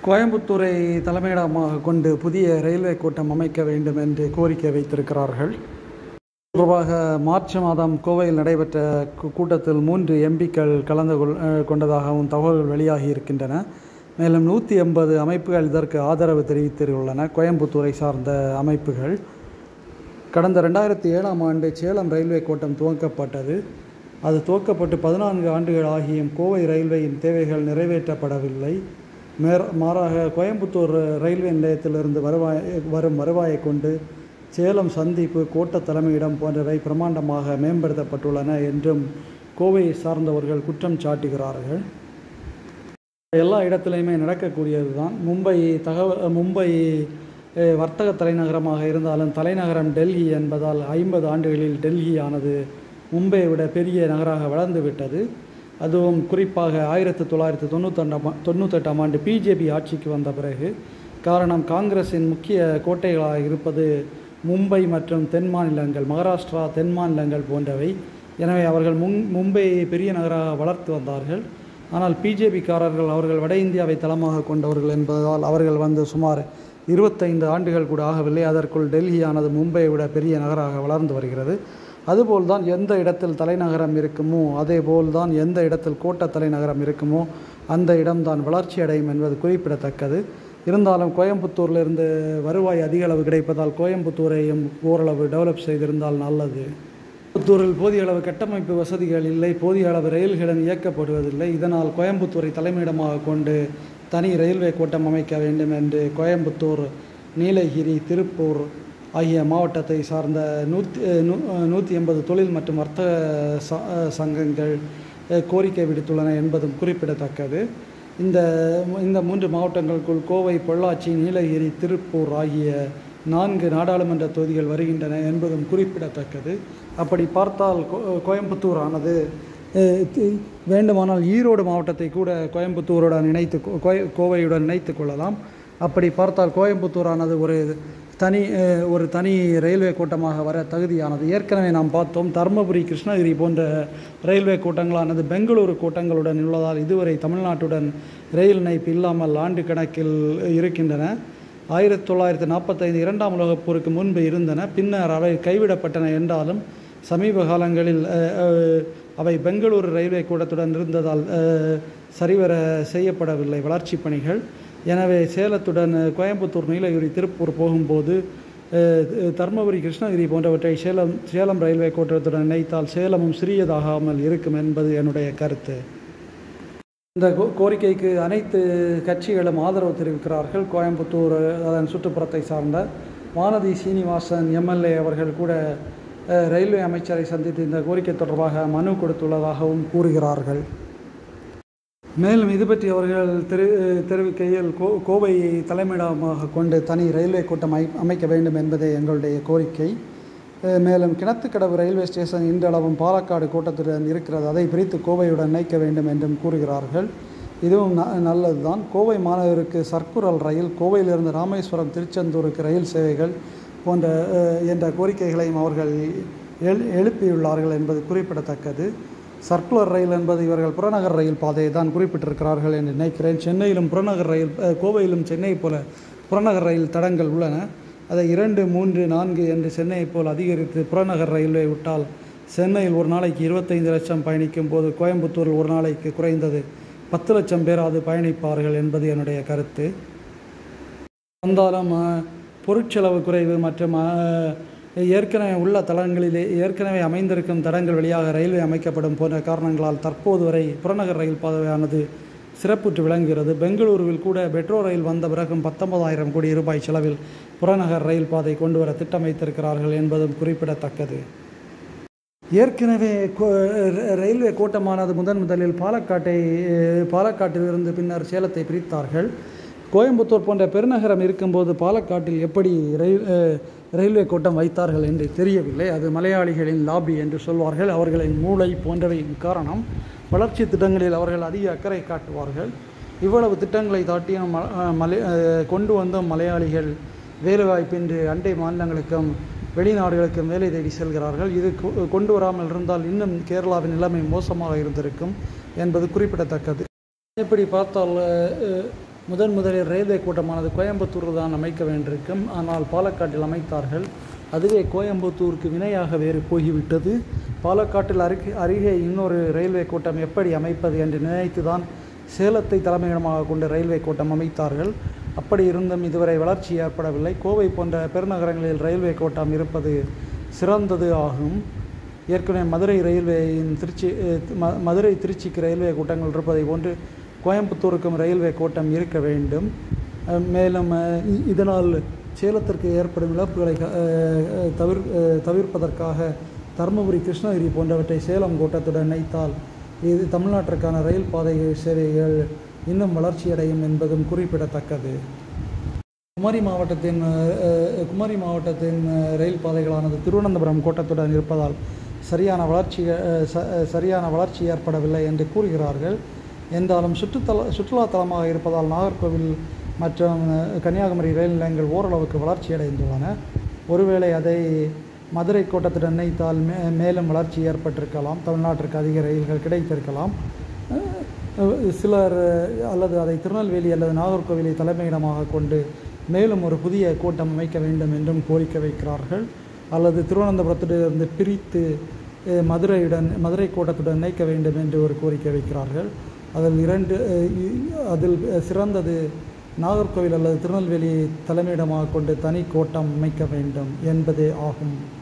கோயம்புத்தூரை தலைமையிடமாக கொண்டு புதிய ரயில்வே கோட்டம் அமைக்க வேண்டும் என்று கோரிக்கை வைத்திருக்கிறார்கள். தொடர்பாக மார்ச் மாதம் கோவையில் நடைபெற்ற கூட்டத்தில் 3 எம்பிக்கள் கலந்து கொண்டதாகவும் தகவல்கள் வெளியாகி இருக்கின்றன. மேலும் 180 அமைப்புகள் இதற்கு ஆதரவு தெரிவித்துள்ளன. கோயம்புத்தூரை சார்ந்த அமைப்புகள். கடந்த 2007ஆம் ஆண்டு சேலம் ரயில்வே கோட்டம் துவக்கப்பட்டது. அது துவக்கப்பட்டு 14 ஆண்டுகள் ஆகியும் கோவை ரயில்வேயின் தேவைகள் நிறைவேற்றப்படவில்லை. மாறாக கோயம்புத்தூர் ரயில்வே நிலையத்திலிருந்து வரும் வருவாயை கொண்டு சேலம் சந்திப்பு, கோட்ட தலைமையிடம் போன்றவை பிரமாண்டமாக மேம்படுத்தப்பட்டுள்ளன என்றும் கோவையை சார்ந்தவர்கள் குற்றம் சாட்டுகிறார்கள். எல்லா இடத்துலையுமே நடக்கக்கூடியது தான். மும்பை வர்த்தக தலைநகரமாக இருந்தாலும் தலைநகரம் டெல்லி என்பதால் 50 ஆண்டுகளில் டெல்லி ஆனது மும்பையை விட பெரிய நகராக வளர்ந்து விட்டது. அதுவும் குறிப்பாக 1998ஆம் ஆண்டு பிஜேபி ஆட்சிக்கு வந்த பிறகு. காரணம், காங்கிரஸின் முக்கிய கோட்டைகளாக இருப்பது மும்பை மற்றும் தென் மாநிலங்கள், மகாராஷ்டிரா, தென் மாநிலங்கள் போன்றவை. எனவே அவர்கள் மும்பையை பெரிய நகராக வளர்த்து வந்தார்கள். ஆனால் பிஜேபிக்காரர்கள் அவர்கள் வட இந்தியாவை தளமாக கொண்டவர்கள் என்பதால் அவர்கள் சுமார் 25 ஆண்டுகள் கூட ஆகவில்லை. அதற்குள் டெல்லியானது மும்பையை விட பெரிய நகராக வளர்ந்து வருகிறது. அதுபோல்தான் எந்த இடத்தில் தலைநகரம் இருக்குமோ அதேபோல்தான் எந்த இடத்தில் கோட்ட தலைநகரம் இருக்குமோ அந்த இடம்தான் வளர்ச்சி அடையும் என்பது குறிப்பிடத்தக்கது. இருந்தாலும் கோயம்புத்தூரிலிருந்து வருவாய் அதிக அளவு கிடைப்பதால் கோயம்புத்தூரையும் ஓரளவு டெவலப் செய்திருந்தால் நல்லது. கோயம்புத்தூரில் போதிய அளவு கட்டமைப்பு வசதிகள் இல்லை, போதிய அளவு ரயில்களும் இயக்கப்படுவதில்லை. இதனால் கோயம்புத்தூரை தலைமையிடமாக கொண்டு தனி ரயில்வே கோட்டம் அமைக்க வேண்டும் என்று கோயம்புத்தூர், நீலகிரி, திருப்பூர் ஆகிய மாவட்டத்தை சார்ந்த 180 தொழில் மற்றும் வர்த்தக சங்கங்கள் கோரிக்கை விடுத்துள்ளன என்பதும் குறிப்பிடத்தக்கது. இந்த 3 மாவட்டங்களுக்குள் கோவை, பொள்ளாச்சி, நீலகிரி, திருப்பூர் ஆகிய 4 நாடாளுமன்ற தொகுதிகள் வருகின்றன என்பதும் குறிப்பிடத்தக்கது. அப்படி பார்த்தால் கோயம்புத்தூரானது வேண்டுமானால் ஈரோடு மாவட்டத்தை கூட கோயம்புத்தூருடன் கோவையுடன் இணைத்து கொள்ளலாம். அப்படி பார்த்தால் கோயம்புத்தூரானது ஒரு தனி ரயில்வே கோட்டமாக வர தகுதியானது. ஏற்கனவே நாம் பார்த்தோம், தருமபுரி, கிருஷ்ணகிரி போன்ற ரயில்வே கோட்டங்களானது பெங்களூரு கோட்டங்களுடன் உள்ளதால் இதுவரை தமிழ்நாட்டுடன் ரயில் இணைப்பு இல்லாமல் ஆண்டு கணக்கில் இருக்கின்றன. 1945 2ஆம் உலகப் போருக்கு முன்பு இருந்தன. பின்னர் அவை கைவிடப்பட்டன என்றாலும் சமீப காலங்களில் அவை பெங்களூரு ரயில்வே கோட்டத்துடன் இருந்ததால் சரிவர செய்யப்படவில்லை வளர்ச்சி பணிகள். எனவே சேலத்துடன் கோயம்புத்தூர், நீலகிரி, திருப்பூர் போகும்போது தருமபுரி, கிருஷ்ணகிரி போன்றவற்றை சேலம் ரயில்வே கோட்டத்துடன் இணைத்தால் சேலமும் சிறியதாகாமல் இருக்கும் என்பது என்னுடைய கருத்து. இந்த கோரிக்கைக்கு அனைத்து கட்சிகளும் ஆதரவு தெரிவிக்கிறார்கள். கோயம்புத்தூர் அதன் சுற்றுப்புறத்தை சார்ந்த வானதி சீனிவாசன் எம்எல்ஏ அவர்கள் கூட ரயில்வே அமைச்சரை சந்தித்து இந்த கோரிக்கை தொடர்பாக மனு கொடுத்துள்ளதாகவும் கூறுகிறார்கள். மேலும் இது பற்றி அவர்கள் தெரிவிக்கையில் கோவையை தலைமையிடமாக கொண்டு தனி ரயில்வே கோட்டம் அமைக்க வேண்டும் என்பதே எங்களுடைய கோரிக்கை. மேலும் கிணத்துக்கடவு ரயில்வே ஸ்டேஷன் இன்றளவும் பாலக்காடு கோட்டத்துடன் இருக்கிறது. அதை பிரித்து கோவையுடன் இணைக்க வேண்டும் என்றும் கூறுகிறார்கள். இதுவும் நல்லதுதான். கோவை மாநகருக்கு சர்க்குரல் ரயில், கோவையிலிருந்து ராமேஸ்வரம், திருச்செந்தூருக்கு ரயில் சேவைகள் என்ற கோரிக்கைகளையும் அவர்கள் எழுப்பியுள்ளார்கள் என்பது குறிப்பிடத்தக்கது. சர்க்குலர் ரயில் என்பது இவர்கள் புறநகர் ரயில் பாதையை தான் குறிப்பிட்டிருக்கிறார்கள் என்று நினைக்கிறேன். சென்னையிலும் புறநகர் ரயில், கோவையிலும் சென்னை போல புறநகர் ரயில் தடங்கள் உள்ளன. அதை 2, 3, 4 என்று சென்னையை போல் அதிகரித்து புறநகர் ரயில்வே விட்டால் சென்னையில் ஒரு நாளைக்கு 25 லட்சம் பயணிக்கும் போது கோயம்புத்தூரில் ஒரு நாளைக்கு குறைந்தது 10 லட்சம் பேராது பயணிப்பார்கள் என்பது என்னுடைய கருத்து. வந்தாலும் பொருட்செலவு குறைவு மற்றும் ஏற்கனவே உள்ள தளங்களிலே ஏற்கனவே அமைந்திருக்கும் தடங்கள் வழியாக ரயில்வே அமைக்கப்படும் போன்ற காரணங்களால் தற்போது வரை புறநகர் ரயில் பாதையானது சிறப்புற்று விளங்குகிறது. பெங்களூருவில் கூட மெட்ரோ ரயில் வந்த பிறகும் 19,000 கோடி ரூபாய் செலவில் புறநகர் ரயில் பாதை கொண்டு வர திட்டம் வைத்திருக்கிறார்கள் என்பதும் குறிப்பிடத்தக்கது. ஏற்கனவே ரயில்வே கோட்டமானது முதலில் பாலக்காட்டிலிருந்து பின்னர் சேலத்தை பிரித்தார்கள். கோயம்புத்தூர் போன்ற பெருநகரம் இருக்கும்போது பாலக்காட்டில் எப்படி ரயில்வே கோட்டம் வைத்தார்கள் என்று தெரியவில்லை. அது மலையாளிகளின் லாபி என்று சொல்வார்கள். அவர்களின் மூளை போன்றவையின் காரணம். வளர்ச்சி திட்டங்களில் அவர்கள் அதிக அக்கறை காட்டுவார்கள். இவ்வளவு திட்டங்களை தாட்டியும் கொண்டு வந்த மலையாளிகள் வேலைவாய்ப்பின்றி அண்டை மாநிலங்களுக்கும் வெளிநாடுகளுக்கும் வேலை தேடி செல்கிறார்கள். இது கொண்டு வராமல் இருந்தால் இன்னும் கேரளாவின் நிலைமை மோசமாக இருந்திருக்கும் என்பது குறிப்பிடத்தக்கது. எப்படி பார்த்தால் முதலில் ரயில்வே கோட்டமானது கோயம்புத்தூரில் தான் அமைக்க வேண்டியிருக்கும். ஆனால் பாலக்காட்டில் அமைத்தார்கள். அதுவே கோயம்புத்தூருக்கு வினையாக வேறு போய்விட்டது. பாலக்காட்டில் அருகே இன்னொரு ரயில்வே கோட்டம் எப்படி அமைப்பது என்று நினைத்து தான் சேலத்தை தலைமையிடமாக கொண்டு ரயில்வே கோட்டம் அமைத்தார்கள். அப்படி இருந்தும் இதுவரை வளர்ச்சி ஏற்படவில்லை. கோவை போன்ற பெருநகரங்களில் ரயில்வே கோட்டம் இருப்பது சிறந்தது ஆகும். ஏற்கனவே மதுரை திருச்சிக்கு ரயில்வே கோட்டங்கள் இருப்பதை போன்று கோயம்புத்தூருக்கும் ரயில்வே கோட்டம் இருக்க வேண்டும். மேலும் இதனால் சேலத்திற்கு ஏற்படும் இழப்புகளை தவிர்ப்பதற்காக தருமபுரி, கிருஷ்ணகிரி போன்றவற்றை சேலம் கோட்டத்துடன் இணைத்தால் இது தமிழ்நாட்டிற்கான ரயில் பாதை சேவைகள் இன்னும் வளர்ச்சியடையும் என்பதும் குறிப்பிடத்தக்கது. குமரி மாவட்டத்தின் ரயில் பாதைகளானது திருவனந்தபுரம் கோட்டத்துடன் இருப்பதால் சரியான வளர்ச்சி ஏற்படவில்லை என்று கூறுகிறார்கள். என்றாலும் சுற்றுலா தலமாக இருப்பதால் நாகர்கோவில் மற்றும் கன்னியாகுமரி ரயில் நிலையங்கள் ஓரளவுக்கு வளர்ச்சியடைந்துள்ளன. ஒருவேளை அதை மதுரை கோட்டத்துடன் இணைத்தால் மேலும் வளர்ச்சி ஏற்பட்டிருக்கலாம். தமிழ்நாட்டிற்கு அதிக ரயில்கள் கிடைத்திருக்கலாம். சிலர் அல்லது அதை திருநெல்வேலி அல்லது நாகர்கோவிலை தலைமையிடமாக கொண்டு மேலும் ஒரு புதிய கோட்டம் அமைக்க வேண்டும் என்றும் கோரிக்கை வைக்கிறார்கள். அல்லது திருவனந்தபுரத்திலிருந்து பிரித்து மதுரை கோட்டத்துடன் இணைக்க வேண்டும் என்று ஒரு கோரிக்கை வைக்கிறார்கள். அதில் சிறந்தது நாகர்கோவில் அல்லது திருநெல்வேலியை தலைமையிடமாக கொண்டு தனி கோட்டம் அமைக்க வேண்டும் என்பதே ஆகும்.